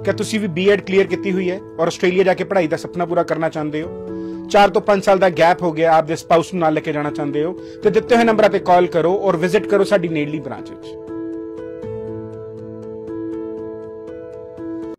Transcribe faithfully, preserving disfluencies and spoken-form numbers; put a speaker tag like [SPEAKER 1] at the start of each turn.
[SPEAKER 1] क्या तुसी भी बी एड क्लीयर की हुई है और आस्ट्रेलिया जाके पढ़ाई का सपना पूरा करना चाहते हो? चार तो पांच साल का गैप हो गया, आप स्पाउस नाल लेके जाना चाहते हो तो दिते हुए नंबर पर कॉल करो और विजिट करो साडी नेड़ली ब्रांच।